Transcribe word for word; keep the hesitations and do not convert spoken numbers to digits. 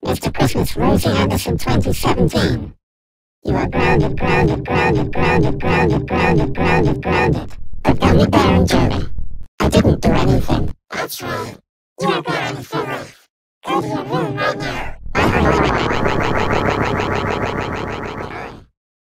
Mister Christmas Rosie Anderson twenty seventeen. You are grounded, grounded, grounded, grounded, grounded, grounded, grounded, grounded. But Gummy Bear and Jerry, I didn't do anything. That's right. You are grounded for life.